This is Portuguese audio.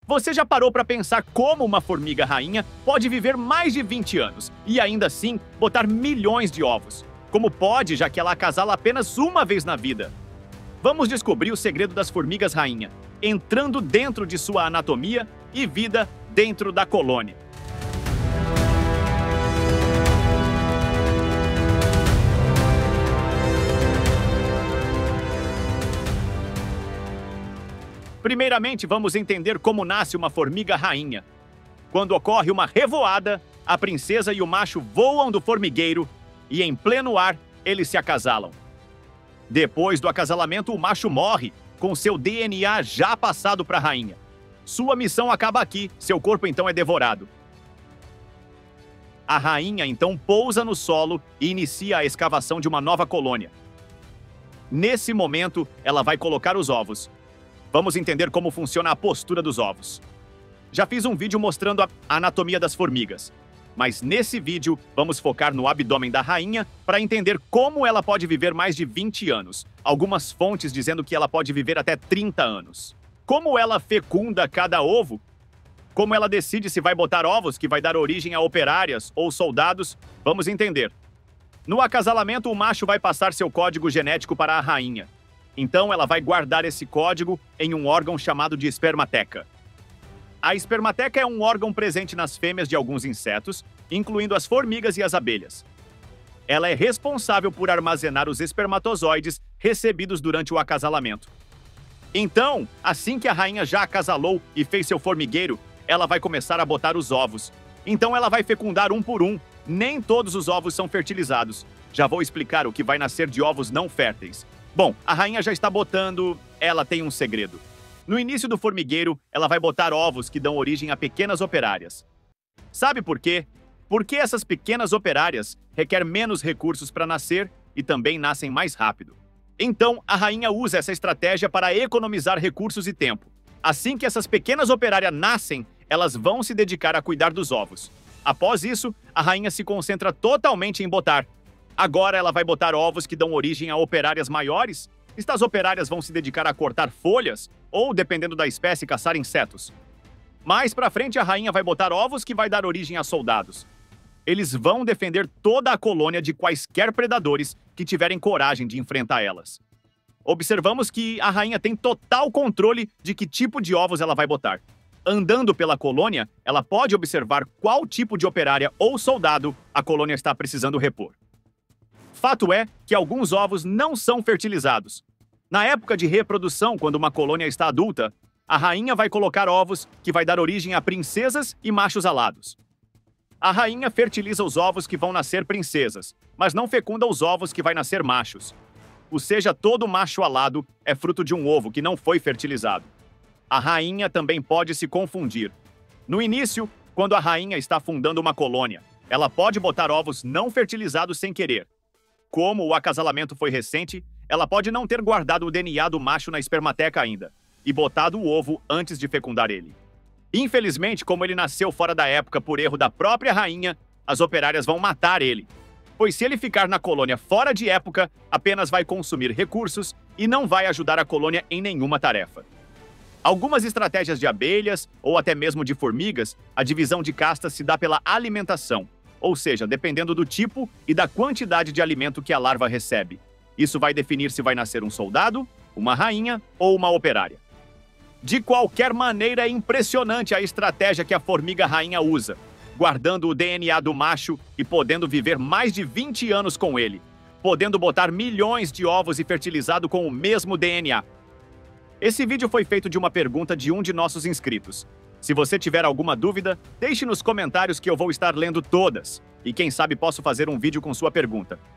Você já parou para pensar como uma formiga rainha pode viver mais de 20 anos e ainda assim botar milhões de ovos? Como pode, já que ela acasala apenas uma vez na vida? Vamos descobrir o segredo das formigas rainha, entrando dentro de sua anatomia e vida dentro da colônia. Primeiramente, vamos entender como nasce uma formiga rainha. Quando ocorre uma revoada, a princesa e o macho voam do formigueiro e, em pleno ar, eles se acasalam. Depois do acasalamento, o macho morre, com seu DNA já passado para a rainha. Sua missão acaba aqui, seu corpo então é devorado. A rainha então pousa no solo e inicia a escavação de uma nova colônia. Nesse momento, ela vai colocar os ovos. Vamos entender como funciona a postura dos ovos. Já fiz um vídeo mostrando a anatomia das formigas, mas nesse vídeo vamos focar no abdômen da rainha para entender como ela pode viver mais de 20 anos. Algumas fontes dizendo que ela pode viver até 30 anos. Como ela fecunda cada ovo? Como ela decide se vai botar ovos que vai dar origem a operárias ou soldados? Vamos entender. No acasalamento, o macho vai passar seu código genético para a rainha. Então, ela vai guardar esse código em um órgão chamado de espermateca. A espermateca é um órgão presente nas fêmeas de alguns insetos, incluindo as formigas e as abelhas. Ela é responsável por armazenar os espermatozoides recebidos durante o acasalamento. Então, assim que a rainha já acasalou e fez seu formigueiro, ela vai começar a botar os ovos. Então, ela vai fecundar um por um. Nem todos os ovos são fertilizados. Já vou explicar o que vai nascer de ovos não férteis. Bom, a rainha já está botando... Ela tem um segredo. No início do formigueiro, ela vai botar ovos que dão origem a pequenas operárias. Sabe por quê? Porque essas pequenas operárias requerem menos recursos para nascer e também nascem mais rápido. Então, a rainha usa essa estratégia para economizar recursos e tempo. Assim que essas pequenas operárias nascem, elas vão se dedicar a cuidar dos ovos. Após isso, a rainha se concentra totalmente em botar. Agora ela vai botar ovos que dão origem a operárias maiores. Estas operárias vão se dedicar a cortar folhas ou, dependendo da espécie, caçar insetos. Mais pra frente, a rainha vai botar ovos que vai dar origem a soldados. Eles vão defender toda a colônia de quaisquer predadores que tiverem coragem de enfrentar elas. Observamos que a rainha tem total controle de que tipo de ovos ela vai botar. Andando pela colônia, ela pode observar qual tipo de operária ou soldado a colônia está precisando repor. Fato é que alguns ovos não são fertilizados. Na época de reprodução, quando uma colônia está adulta, a rainha vai colocar ovos que vai dar origem a princesas e machos alados. A rainha fertiliza os ovos que vão nascer princesas, mas não fecunda os ovos que vai nascer machos. Ou seja, todo macho alado é fruto de um ovo que não foi fertilizado. A rainha também pode se confundir. No início, quando a rainha está fundando uma colônia, ela pode botar ovos não fertilizados sem querer. Como o acasalamento foi recente, ela pode não ter guardado o DNA do macho na espermateca ainda e botado o ovo antes de fecundar ele. Infelizmente, como ele nasceu fora da época por erro da própria rainha, as operárias vão matar ele. Pois se ele ficar na colônia fora de época, apenas vai consumir recursos e não vai ajudar a colônia em nenhuma tarefa. Algumas estratégias de abelhas, ou até mesmo de formigas, a divisão de castas se dá pela alimentação. Ou seja, dependendo do tipo e da quantidade de alimento que a larva recebe. Isso vai definir se vai nascer um soldado, uma rainha ou uma operária. De qualquer maneira, é impressionante a estratégia que a formiga rainha usa, guardando o DNA do macho e podendo viver mais de 20 anos com ele, podendo botar milhões de ovos e fertilizado com o mesmo DNA. Esse vídeo foi feito de uma pergunta de um de nossos inscritos. Se você tiver alguma dúvida, deixe nos comentários que eu vou estar lendo todas. E quem sabe posso fazer um vídeo com sua pergunta.